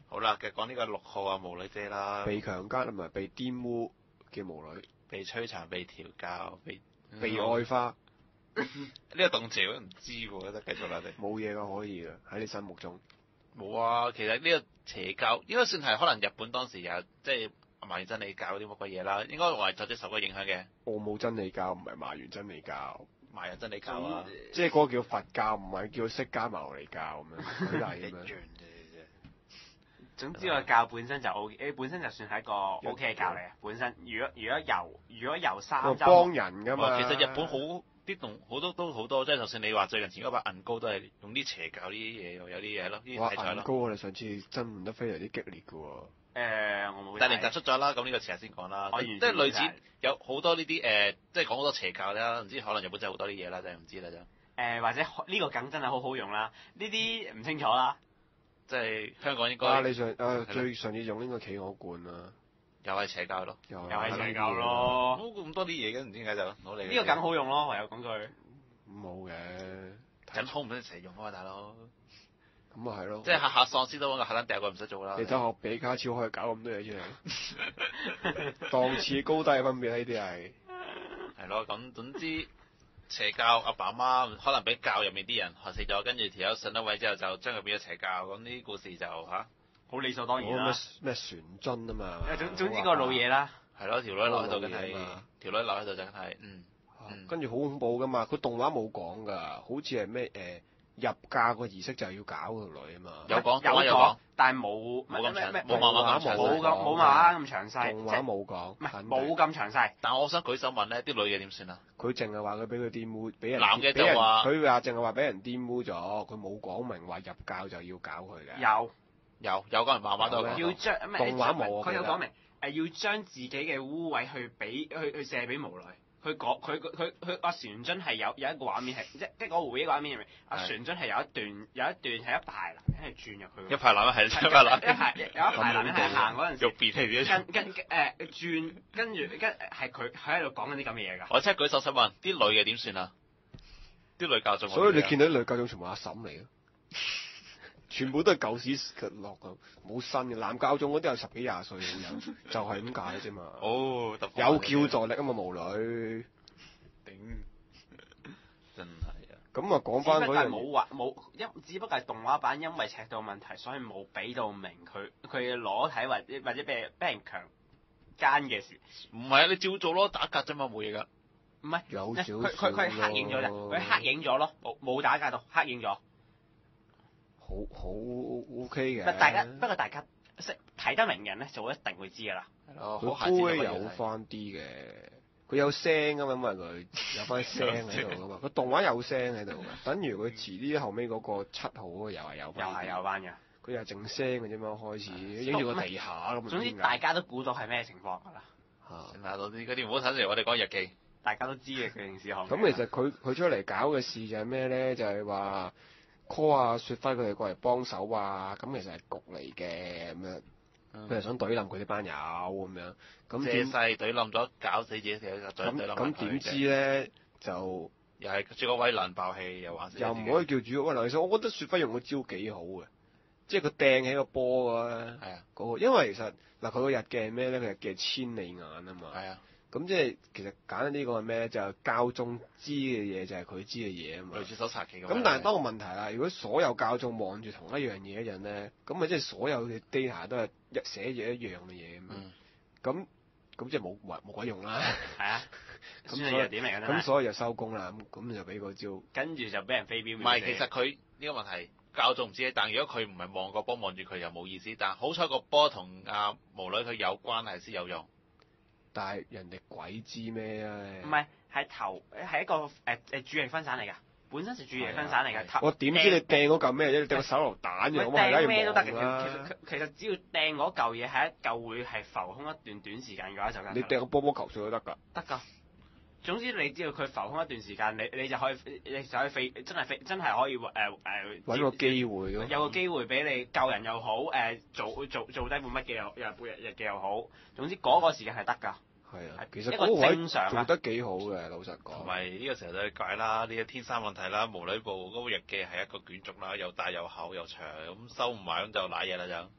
好啦，嘅講呢個6號啊，無女姐啦， 被強姦同埋被玷污嘅無女， 被摧殘、被調教、 被愛花。 呢個動詞我都唔知喎，得繼續啦你。 冇嘢㗎，可以㗎，喺你心目中。 冇啊，其實呢個邪教應該算係可能日本當時有即係麻原真理教啲乜鬼嘢啦，應該話受啲受過影響嘅。 奧姆真理教唔係麻原真理教， 麻原真理教啊， 即係嗰個叫佛教，唔係叫釋迦牟尼教咁樣，舉例咁樣。 總之個教本身就 本身就算係一個 OK 嘅教嚟嘅。本身如果由三個週幫人㗎嘛。 其實日本好多都好多，即係就算你話最近前嗰把銀高都係用啲邪教呢啲嘢，有啲嘢咯，呢啲哇！ 題材咯。 銀高我哋上次爭論得非常之激烈㗎喎。 我冇睇。 但係連集出咗啦，咁呢個遲下先講啦。即係類似有好多呢啲即係講好多邪教啦，唔知可能日本真係好多啲嘢啦，真係唔知啦就。 或者呢個梗真係好用啦，呢啲唔清楚啦。 即係香港應該。 你最上次用呢個企鵝罐啊， 又係邪教咯。 又係邪教咯。 咁多啲嘢嘅，唔知點解就攞嚟。 呢個梗好用咯，唯有講句。 冇嘅。 緊好唔使成日用啊嘛，大佬。 咁啊係咯。 即係下喪屍都揾個核彈掉佢唔使做啦。 你睇下比卡超可以搞咁多嘢出嚟，檔次高低嘅分別呢啲係。 係咯，咁總之邪教阿爸阿媽可能俾教入面啲人害死咗，跟住條友上咗位之後就將佢變咗邪教，咁呢啲故事就好理所當然啦。 咩旋樽啊嘛。 總之個老嘢啦。 係咯，條女留喺度梗係，條女留喺度就梗係， 跟住好恐怖噶嘛，佢動畫冇講㗎，好似係咩入嫁個儀式就係要搞個女啊嘛。 有講， 但係冇咁詳， 冇漫畫咁詳細。 動畫冇講， 冇咁詳細。 但係我想舉手問咧，啲女嘅點算啊？ 佢淨係話佢俾佢玷污，俾人男嘅就話， 佢話淨係話俾人玷污咗，佢冇講明話入教就要搞佢嘅。 有講人漫畫都要將動畫冇， 佢有講明要將自己嘅污穢去射俾無女。佢阿船津係有一個畫面係即係個回憶畫面入面，阿船津係有一段係一排男人係轉入去。 一排男人係一排男人係行嗰陣時。 肉變嚟嘅。 轉跟住係佢喺度講緊啲咁嘅嘢㗎。 我即係舉手想問，啲女嘅點算啊？啲女教眾。 所以你見到啲女教眾全部阿嬸嚟嘅。全部都係舊屎落㗎，冇新嘅。男教眾嗰啲有10幾20歲嘅人，就係咁解啫嘛。有叫助力啊嘛，無女。 頂，真係啊！ 咁啊，講翻嗰樣。 只不過係動畫版因為尺度問題，所以冇俾到明佢嘅裸體或者俾人強姦嘅事。 唔係啊，你照做咯，打格啫嘛，冇嘢㗎。 唔係。 有少少。 佢黑影咗啫，佢黑影咗咯，冇打格到，黑影咗。 好 OK 嘅。 不過大家識睇得明人咧，就一定會知㗎啦。 佢都有翻啲嘅，佢有聲㗎嘛，因為佢有翻聲喺度㗎嘛。個動畫有聲喺度㗎，等於佢遲啲後尾嗰個7號嗰個又係有翻。 又係有翻嘅。 佢又係淨聲嘅啫嘛，開始影住個地下咁。 總之大家都估到係咩情況㗎啦。 嗰啲唔好睇嚟，我哋講日記。 大家都知嘅佢件事項。 咁其實佢出嚟搞嘅事就係咩咧？就係話call 阿雪輝佢哋過嚟幫手啊！咁其實係局嚟嘅咁樣，佢係想懟冧佢哋班友咁樣。咁借勢懟冧咗，搞死自己條友，再懟冧佢。 咁點知咧就又係主角威能爆氣，又玩死。 又唔可以叫主角威能。其實我覺得雪輝用個招幾好嘅，即係佢掟起個波啊！ 係啊， 嗰個因為其實嗱佢個日記係咩咧？佢日記係千里眼啊嘛。 係啊。 咁即係其實簡單啲講係咩？就係教眾知嘅嘢就係佢知嘅嘢啊嘛。 類似搜查期咁。但係當個問題啦，如果所有教眾望住同一樣嘢一樣咧，咁咪即係所有嘅 data 都係寫住一樣嘅嘢咁樣。咁即係冇鬼用啦。 係啊。咁所以點嚟㗎？ 咁所以就收工啦。咁就俾個招。 跟住就俾人飛鏢。 唔係，其實佢呢個問題教眾唔知，但如果佢唔係望個波望住佢又冇意思。但好彩個波同阿無女佢有關係先有用。 但係人哋鬼知咩啊？ 唔係，係一個注意力分散嚟㗎，本身就注意力分散嚟㗎。 我點知你掟嗰嚿咩啫？你掟個手榴彈嘅，咁係梗係咩都得嘅。其實只要掟嗰嚿嘢係一嚿會係浮空一段短時間嘅話就得。 你掟個波波球碎都得㗎。 得㗎。總之你知道佢浮空一段時間，你就可以飛，真係可以揾個機會咯。 有個機會俾你救人又好，做低本乜嘅又日記又好，總之嗰個時間係得㗎。 係啊，其實嗰個位做得幾好嘅，老實講。 同埋呢個時候就解啦，呢個天生問題啦，無女部嗰個日記係一個卷軸啦，又大又厚又長，咁收唔埋咁就賴嘢啦就。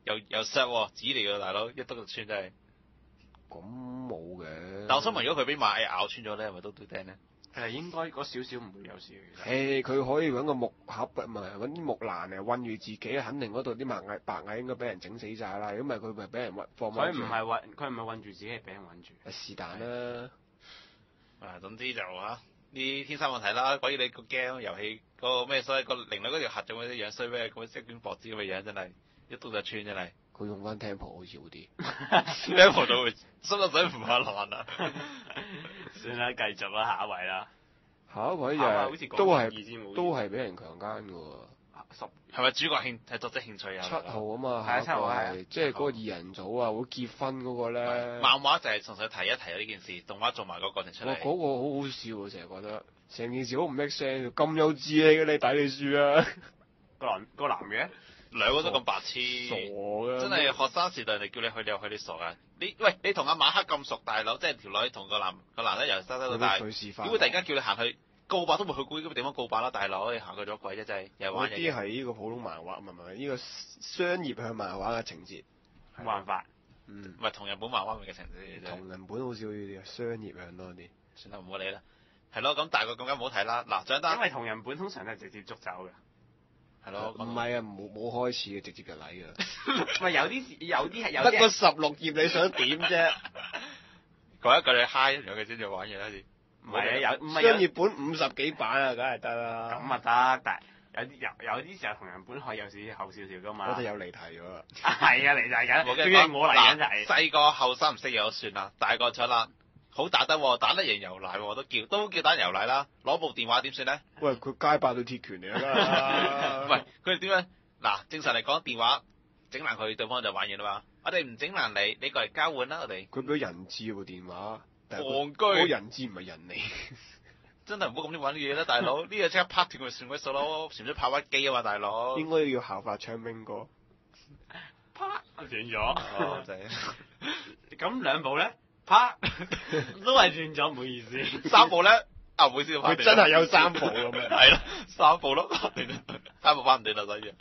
又削喎，紙嚟㗎大佬，一篤就穿真係。 咁冇嘅。 但我想問，如果佢俾螞蟻咬穿咗咧，係咪都釘咧？ 應該嗰少少唔會有事嘅。 佢可以揾個木盒唔係揾啲木欄嚟韞住自己，肯定嗰度啲白蟻應該俾人整死晒啦。如果唔係佢咪俾人放佢唔係韞住自己，係俾人韞住。 是但啦。 總之就呢天生問題啦。關於你個 game 遊戲個咩所謂個靈女嗰條核咁嗰啲樣衰咩？咁即卷薄紙咁嘅樣真係一篤就穿真係。 佢用翻 Temple 好似好啲。 Temple 都會濕得水唔下爛啊！ 算啦，繼續啦，下一位啦。 下一位就都係俾人強姦嘅喎。 係咪主角係作者興趣啊 ？7號啊嘛， 係7號係， 即係嗰個二人組啊，會結婚嗰個咧。 漫畫就係純粹提一提呢件事，動畫做埋個過程出嚟。 嗰個好好笑啊！成日覺得成件事好唔 make sense，咁有志氣嘅你抵你輸啊！ 個男嘅。 兩個都咁白痴， 傻嘅， 真係學生時代人哋叫你去你又去，你傻噶！你同阿馬克咁熟大佬，即係條女同個男仔由細到大，點會突然間叫你行去告白都冇去過呢個地方告白啦，大佬你行去咗鬼啫真係，又玩嘢。 嗰啲係呢個普通漫畫，唔係呢個商業向漫畫嘅情節， 冇辦法。 唔係同日本漫畫嘅情節。 同人本好少呢啲，商業向多啲。 算啦，唔好理啦。係咯，咁大個更加唔好睇啦。嗱，獎單。 因為同人本通常都係直接捉走嘅。 係咯， 唔係啊，冇開始嘅，直接就嚟㗎。 唔係有啲係有。 得個16頁，你想點啫？ 講一句你嗨咗佢先至玩嘢啦，先。 唔係啊， 商業本50幾版啊，梗係得啦。 咁啊得，但係有啲時候同人本可以有少少後少少㗎嘛。 我哋有離題咗啦。 係啊，離題緊。仲要我嚟緊就係。 細個後生唔識嘢都算啦，大個出啦。好打得喎，打得贏牛奶喎，都叫打牛奶啦。攞部電話點算咧？ 喂，佢街霸對鐵拳嚟啦。 喂，佢哋點樣？嗱，正常嚟講，電話整爛佢，對方就玩完啦嘛。我哋唔整爛你，你過嚟交換啦，我哋。 佢俾人質部電話， 戇居。 嗰人質唔係人嚟。 真係唔好咁啲玩嘢啦，大佬。呢個即刻拍斷佢算鬼數咯，傳咗跑屈機啊嘛，大佬。 應該要效法昌兵哥。 啪！斷咗。 哦，就係。 咁兩部咧？啪，都係轉咗，唔好意思。 3部咧，唔好意思， 佢真係有3部咁樣。 係咯，3部咯，3部翻唔斷啦，所以。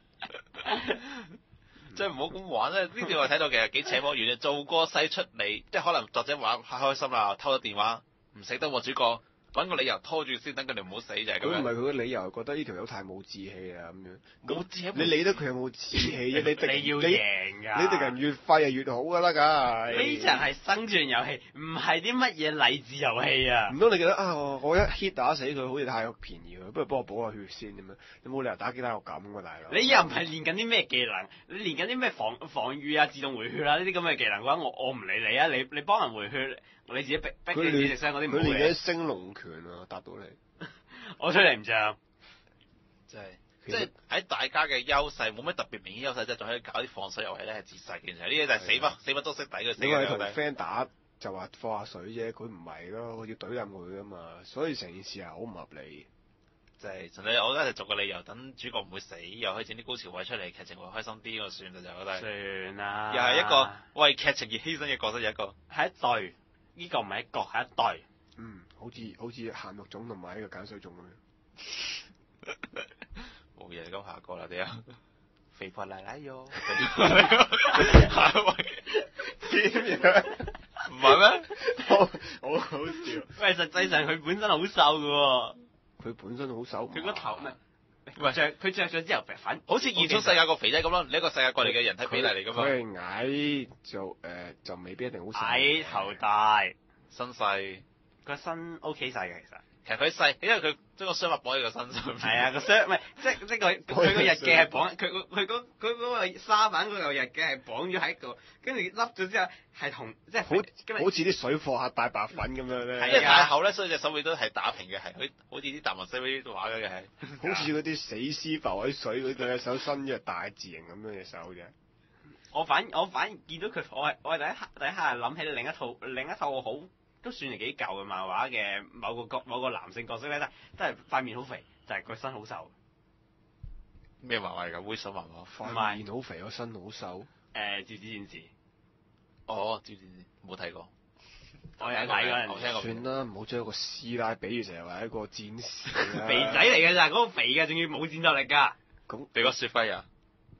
即係唔好咁玩咧，呢條我睇到其實幾扯火遠嘅，做個勢出嚟，即係可能作者玩太開心啦，偷咗電話，唔死得喎主角。揾個理由拖住先，等佢哋唔好死就係咁樣。 佢唔係佢嘅理由，覺得呢條友太冇志氣啊咁樣。 冇志氣， 你理得佢有冇志氣啫？ 你要贏㗎。 你敵人越快就越好㗎啦，梗係。 呢場係生存遊戲，唔係啲乜嘢勵志遊戲啊！ 唔通你覺得啊，我一 hit 打死佢，好似太便宜佢，不如幫我補下血先咁樣？你冇理由打機打到咁㗎，大佬。 你又唔係練緊啲咩技能？你練緊啲咩防禦啊、自動回血啊呢啲咁嘅技能嘅話，我唔理你啊！你幫人回血。你自己逼你自己食聲嗰啲唔好嘅。佢練緊升龍拳啊，答到你。 我出嚟唔着。 即係喺大家嘅優勢，冇咩特別明顯優勢，即係仲可以搞啲放水遊戲咧，係自殺嘅。其實呢啲就係死不足惜底嘅。 你話同 friend 打就話放下水啫，佢唔係咯，佢要懟冧佢噶嘛，所以成件事係好唔合理。 就係純粹我覺得係逐個理由，等主角唔會死，又可以整啲高潮位出嚟，劇情會開心啲，我算啦就覺得。 算啦。 又係一個為劇情而犧牲嘅角色，有一個。 係一對。呢個唔係一個，係一對。 好似鹹肉粽同埋呢個鹼水粽咁樣。 冇嘢，咁下個啦，啲啊，肥婆奶奶喲。 下一位點樣？ 唔係咩？ 好好笑。 喂，實際上佢本身好瘦㗎喎。 佢本身好瘦。 佢個頭咩？佢着咗之後好似現出世界個肥仔咁咯，你一個世界過嚟嘅人體比例嚟㗎嘛。 佢係矮就未必一定好細。 矮頭大， 身細。 個身 OK 細嘅其實。 其實佢細，因為佢將個雙脈綁喺個身上。 係啊，個雙唔係即佢個日記係綁佢嗰個沙板嗰嚿日記係綁咗喺個，跟住笠咗之後係同即係好似啲水貨客大白粉咁樣咧。 因為太厚咧，所以隻手臂都係打平嘅，係好似啲達文西嗰啲畫嘅係。 好似嗰啲死屍浮喺水嗰隻手伸咗大字形咁樣嘅手啫。 我反而見到佢，我係第一下諗起另一套好。都算係幾舊嘅漫畫嘅某個男性角色咧，都係塊面好肥，就係個身好瘦。 咩漫畫嚟㗎？猥瑣漫畫。 塊面好肥，個身好瘦。 趙子戰士。 哦，趙子戰士冇睇過。 我有睇過。 我聽過。 算啦，唔好將一個師奶比喻成日話一個戰士啦。 肥仔嚟嘅咋，嗰個肥嘅仲要冇戰鬥力㗎。 咁俾個雪輝啊！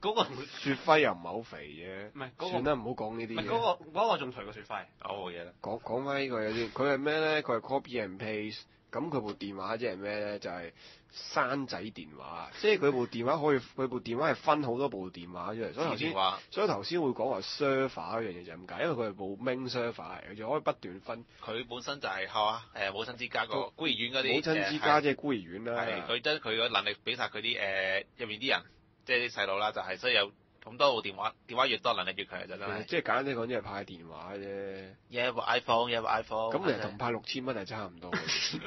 嗰個雪輝又唔係好肥啫。 唔係嗰個， 算啦，唔好講呢啲嘢。 唔係嗰個仲頹過雪輝。 冇嘢啦。 講翻呢個有啲，佢係咩咧？佢係 copy and paste。咁佢部電話即係咩咧？就係山仔電話，即係佢部電話佢部電話係分好多部電話出嚟，所以頭先會講話 server 嗰樣嘢就咁解，因為佢係部 main server 嚟，佢就可以不斷分。 佢本身就係母親之家個孤兒院嗰啲。 母親之家即係孤兒院啦。 係佢將佢個能力俾晒佢啲入面啲人，即係啲細路啦，就係所以有咁多部電話越多能力越強就真係。 即係簡單啲講，即係派電話啫。 一部 iPhone。咁其實同派6000蚊係差唔多。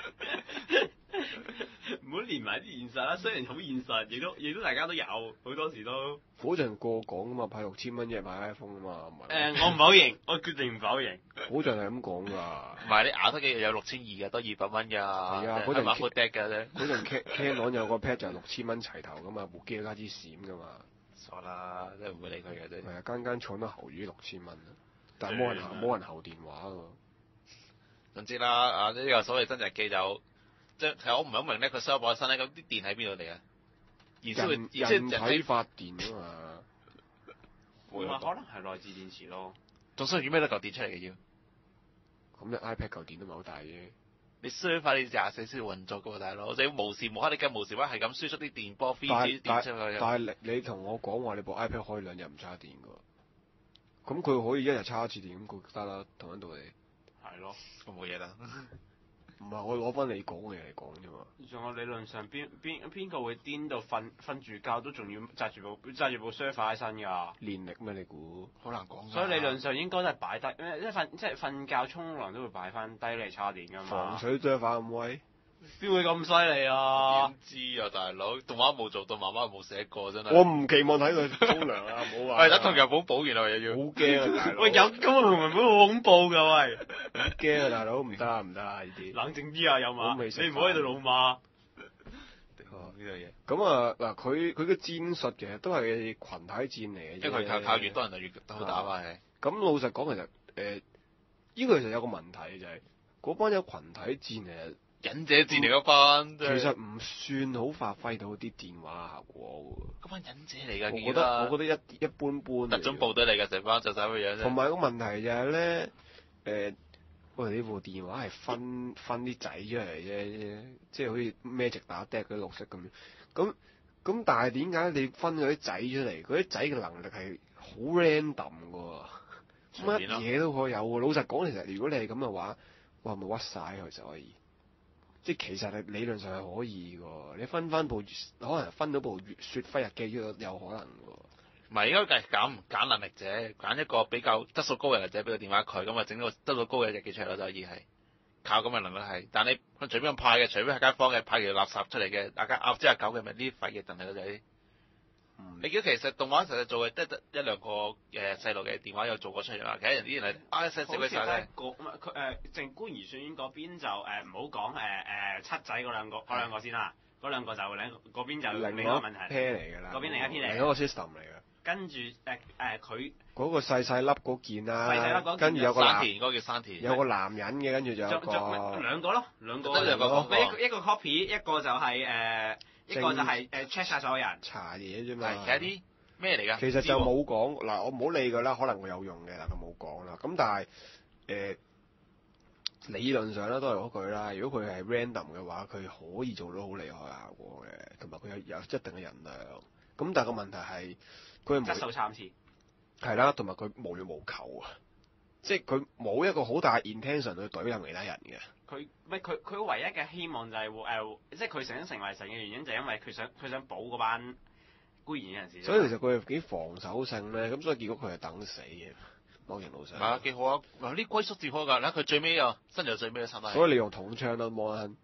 唔好連埋啲現實啦，雖然好現實，亦都大家都有好多時都。 嗰陣個講噶嘛，派6000蚊即係派 iPhone 啊嘛，唔係。 我唔否認，我決定唔否認。 嗰陣係咁講㗎。 唔係你咬得嘅有6200㗎，多200蚊㗎。係啊，嗰陣買 full deck 㗎啫。 嗰陣 Canon 有個 pad 就係6000蚊齊頭㗎嘛，部機加支閃㗎嘛。 傻啦，真係唔會理佢嘅啫。 係啊，間廠都喉魚6000蚊，但係冇人候電話㗎。 總之啦，呢個所謂真日記就。即係我唔係好明咧，佢收咗身咧，咁啲電喺邊度嚟啊？ 人體發電啊嘛， 可能係內置電池咯。 仲需要咩得嚿電出嚟嘅要？ 咁你 iPad 嚿電都唔係好大啫。 你衰快你24先運作㗎喎，大佬，你無時無刻你無時無刻係咁輸出啲電波飛啲電出去。 但係你同我講話你部 iPad 可以2日唔插電㗎，咁佢可以1日插一次電咁佢得啦，同一道理。 係咯， 咁冇嘢啦。 唔係我攞翻你講嘅嘢嚟講啫嘛。 仲有理論上邊個會癲到瞓住覺都仲要揸住部 server 喺身㗎？ 練力咩？你估？ 好難講。 所以理論上應該都係擺低，即係瞓覺沖涼都會擺翻低嚟插電㗎嘛。 防水 server 咁威？ 邊會咁犀利啊？ 點知啊，大佬！動畫冇做到，媽媽冇寫過真係。 我唔期望睇佢沖涼啊！唔好話。 喂，等同日本補完啦，又要。 好驚啊，大佬！ 喂，有咁嘅同日本好恐怖㗎喂！ 好驚啊，大佬！唔得啊，呢啲。 冷靜啲啊，有馬！你唔好喺度老馬。 呢樣嘢。 咁啊嗱，佢嘅戰術其實都係群體戰嚟嘅。 因為佢靠越多人就越好打嘛係。 咁老實講，其實呢個其實有個問題就係嗰班有群體戰其實。 忍者戰嚟嗰班， 其實唔算好發揮到啲電話效果喎。 嗰班忍者嚟㗎， 我覺得一般般。 特種部隊嚟㗎，成班就晒咁樣啫。 同埋個問題就係咧，喂，呢部電話係分啲仔出嚟啫，即係好似 Magic 打 deck 嗰啲綠色咁樣。咁但係點解你分咗啲仔出嚟？嗰啲仔嘅能力係好 random 㗎喎，乜嘢都可以有喎。老實講，其實如果你係咁嘅話，哇，咪屈晒佢就可以。即係其實係理論上係可以㗎，你分翻部可能分到部雪輝日記都有可能㗎。 唔係應該係咁揀能力者，揀一個比較質素高嘅能力者俾個電話佢，咁啊整到質素高嘅日記出嚟咯，就可以係靠咁嘅能力係。但你佢隨便咁派嘅，除非係間房嘅派條垃圾出嚟嘅，大家鴨之阿狗嘅咪呢啲廢嘅陣係咯就係。你見其實動畫實際做嘅得一兩個細路嘅電話有做過出嚟啦，其他人啲人係RSS 嗰晒咧。 佢靜觀而算嗰邊就唔好講七仔嗰兩個先啦，嗰兩個就嗰邊就另一個問題。 pair 嚟㗎啦， 嗰邊另一 pair 嚟。 另一個 system 嚟㗎。 跟住佢嗰個細粒嗰件啦， 細粒嗰件跟住有個山田嗰個叫山田， 有個男人嘅，跟住就有個兩個咯，兩個得兩個講過， 一個 copy，一個就係一個就係check 晒所有人查嘢啫嘛。 係其實啲咩嚟㗎？ 其實就冇講嗱，我唔好理佢啦，可能會有用嘅嗱，佢冇講啦。咁但係理論上咧都係嗰句啦。如果佢係 random 嘅話，佢可以做到好厲害效果嘅，同埋佢有一定嘅人量。咁但係個問題係佢係質素參差。 係啦，同埋佢無欲無求啊，即係佢冇一個好大 intention 去懟冧其他人嘅。 佢唯一嘅希望就係即係佢想成為神嘅原因就係因為佢想保嗰班孤兒人士。 所以其實佢係幾防守性咧，咁所以結果佢係等死嘅。某程度上。 係啊，幾好啊！嗱，啲龜縮至好㗎，嗱佢最尾啊，身就最尾都插低。 所以你用筒槍都冇得。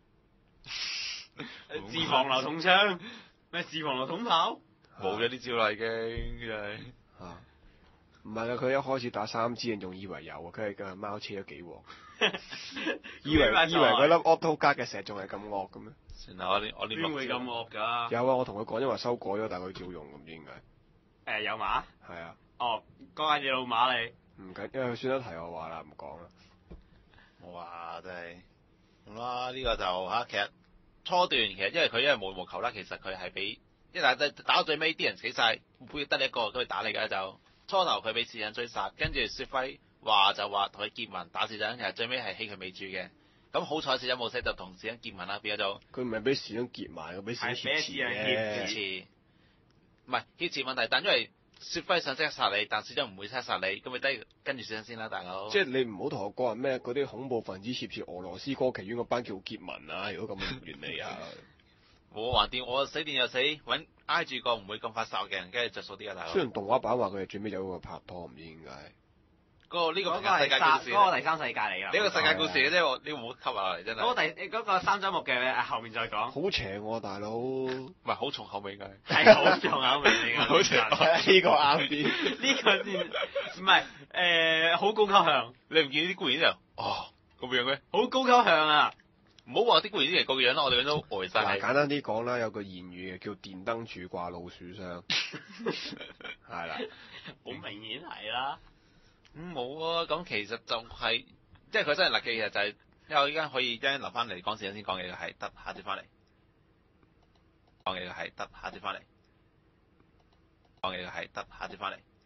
自防流筒槍，咩自防流筒炮？ 冇咗啲招啦已經，真係。 嚇！唔係啊！佢一開始打3支，仲以為有啊，佢係個貓車咗幾鑊，以為嗰粒 auto 加嘅石仲係咁惡嘅咩？ 算啦，我呢邊會咁惡㗎？ 有啊！我同佢講，因為修改咗，但係佢照用咁，唔知點解。 有馬？ 係啊。 哦，講下隻老馬你。 唔緊，因為佢算得題我話啦，唔講啦。 哇！真係咁啦，呢個就其實初段其實因為佢無欲無求啦，其實佢係俾打到最尾啲人死晒，會得你一個都去打你㗎就。初頭佢俾時陣追殺，跟住雪輝話同佢結盟打時陣，其實最尾係棄佢未住嘅。咁好彩時陣冇死就同時陣結盟啦，變咗就佢唔係俾時陣結埋，佢俾時陣挾持嘅。 唔係挾持問題，但因為雪輝想即刻殺你，但時陣唔會即刻殺你，咁咪得跟住時陣先啦，大佬。 即係你唔好同我講話咩嗰啲恐怖分子挾持俄羅斯歌劇院嗰班叫結盟啊！如果咁樣原理啊， 我橫掂，我死電又死，揾挨住個唔會咁快殺嘅人，梗係着數啲啊，大佬。 雖然動畫版話佢哋最尾有個拍拖，唔知點解。 呢個係世界故事， 嗰個第三世界嚟㗎。 呢個世界故事嘅啫，你唔好吸落嚟真係。 嗰個三週目嘅後面再講。 好邪喎，大佬。唔係好重口味㗎。 係好重口味嚟㗎。 好邪。 呢個啱啲。 呢個先唔係好高級向。 你唔見啲官員啲人咁樣咩？ 好高級向啊！ 唔好話啲官員啲人個樣啦，我哋樣都呆晒。 嗱，簡單啲講啦，有個言語嘅叫電燈柱掛老鼠箱。係啦。 好明顯係啦。 冇啊，咁其實就係、即係佢真係嗱，其實就係、因為我依家可以一陣留翻嚟講時先講嘢嘅係得，下節翻嚟講嘢嘅係得，下節翻嚟講嘢嘅係得，下節翻嚟。